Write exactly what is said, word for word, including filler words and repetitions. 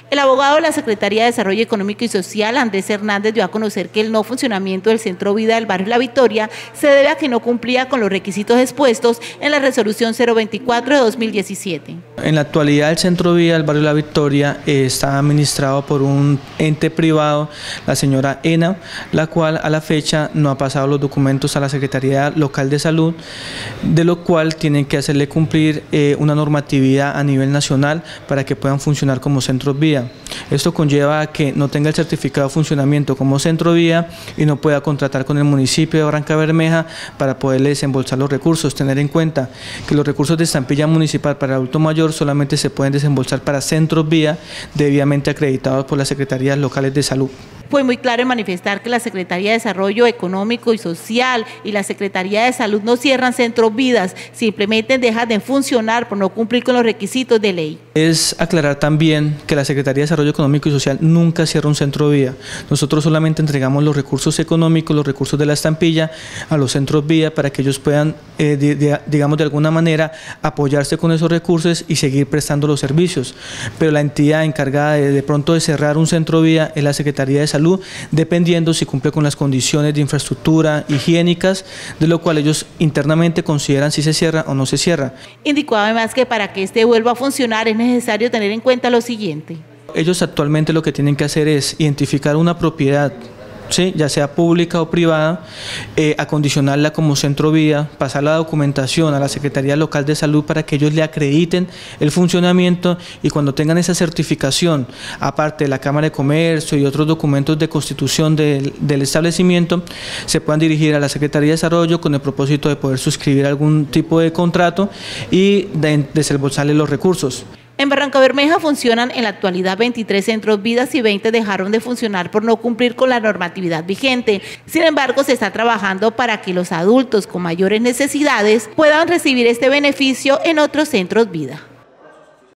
El abogado de la Secretaría de Desarrollo Económico y Social, Andrés Hernández, dio a conocer que el no funcionamiento del Centro Vida del barrio La Victoria se debe a que no cumplía con los requisitos expuestos en la resolución cero veinticuatro de dos mil diecisiete. En la actualidad el Centro Vida del barrio La Victoria eh, está administrado por un ente privado, la señora ENA, la cual a la fecha no ha pasado los documentos a la Secretaría Local de Salud, de lo cual tienen que hacerle cumplir eh, una normatividad a nivel nacional para que puedan funcionar como centros vida. Esto conlleva a que no tenga el certificado de funcionamiento como centro vía y no pueda contratar con el municipio de Barranca Bermeja para poderle desembolsar los recursos. Tener en cuenta que los recursos de estampilla municipal para adulto mayor solamente se pueden desembolsar para centros vía debidamente acreditados por las secretarías locales de salud. Fue muy claro en manifestar que la Secretaría de Desarrollo Económico y Social y la Secretaría de Salud no cierran centros vidas, simplemente dejan de funcionar por no cumplir con los requisitos de ley. Es aclarar también que la Secretaría de Desarrollo Económico y Social nunca cierra un centro vía. Nosotros solamente entregamos los recursos económicos, los recursos de la estampilla a los centros vía para que ellos puedan, eh, de, de, digamos de alguna manera, apoyarse con esos recursos y seguir prestando los servicios. Pero la entidad encargada de, de pronto de cerrar un centro vía es la Secretaría de Salud, dependiendo si cumple con las condiciones de infraestructura higiénicas, de lo cual ellos internamente consideran si se cierra o no se cierra. Indicó además que para que este vuelva a funcionar es necesario tener en cuenta lo siguiente. Ellos actualmente lo que tienen que hacer es identificar una propiedad, ¿sí?, ya sea pública o privada, eh, acondicionarla como centro vía, pasar la documentación a la Secretaría Local de Salud para que ellos le acrediten el funcionamiento y cuando tengan esa certificación, aparte de la Cámara de Comercio y otros documentos de constitución del, del establecimiento, se puedan dirigir a la Secretaría de Desarrollo con el propósito de poder suscribir algún tipo de contrato y de desembolsarle los recursos. En Barranca Bermeja funcionan en la actualidad veintitrés centros vidas y veinte dejaron de funcionar por no cumplir con la normatividad vigente. Sin embargo, se está trabajando para que los adultos con mayores necesidades puedan recibir este beneficio en otros centros vida.